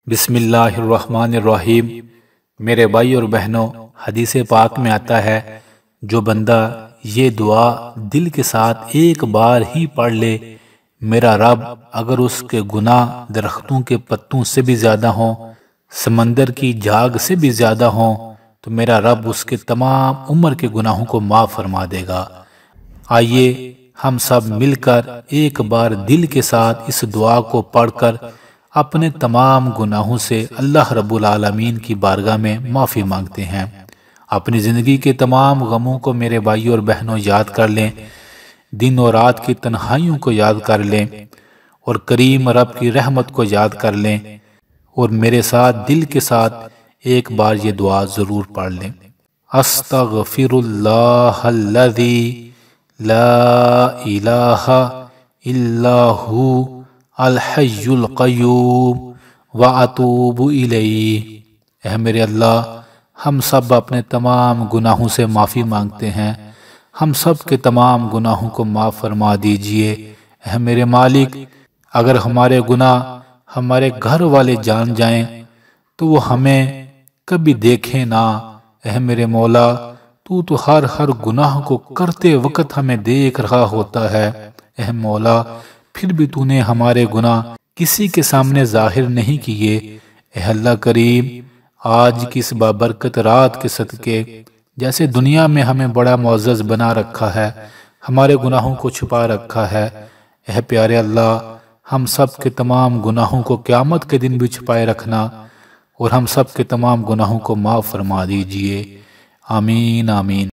बिस्मिल्लाहिर्रहमानिर्रहीम। मेरे भाई और बहनों, हदीस पाक में आता है, जो बंदा ये दुआ दिल के साथ एक बार ही पढ़ ले, मेरा रब अगर उसके गुनाह दरख्तों के पत्तों से भी ज्यादा हों, समंदर की झाग से भी ज्यादा हों, तो मेरा रब उसके तमाम उम्र के गुनाहों को माफ फरमा देगा। आइए हम सब मिलकर एक बार दिल के साथ इस दुआ को पढ़कर अपने तमाम गुनाहों से अल्लाह रब्बुल आलमीन की बारगाह में माफ़ी मांगते हैं। अपनी ज़िंदगी के तमाम गमों को मेरे भाई और बहनों याद कर लें, दिन और रात की तन्हाइयों को याद कर लें और करीम रब की रहमत को याद कर लें, और मेरे साथ दिल के साथ एक बार ये दुआ ज़रूर पढ़ लें। अस्तगफिरुल्लाहल्लज़ी ला इलाहा इल्ला हु अल हय्युल क़य्यूम व अतूबु इलैहि। ऐ मेरे अल्लाह, हम सब अपने तमाम गुनाहों से माफ़ी मांगते हैं, हम सब के तमाम गुनाहों को माफ़ फरमा दीजिए। ऐ मेरे मालिक, अगर हमारे गुनाह हमारे घर वाले जान जाएं तो वो हमें कभी देखें ना। ऐ मेरे मौला, तू तो हर गुनाह को करते वक्त हमें देख रहा होता है। ऐ मौला, फिर भी तूने हमारे गुनाह किसी के सामने जाहिर नहीं किए। ऐ अल्लाह करीम, आज की इस बाबरकत रात के सदके, जैसे दुनिया में हमें बड़ा मुअज़्ज़ज़ बना रखा है, हमारे गुनाहों को छुपा रखा है। ऐ प्यारे अल्लाह, हम सब के तमाम गुनाहों को क़यामत के दिन भी छुपाए रखना और हम सब के तमाम गुनाहों को माफ़ फरमा दीजिए। आमीन आमीन।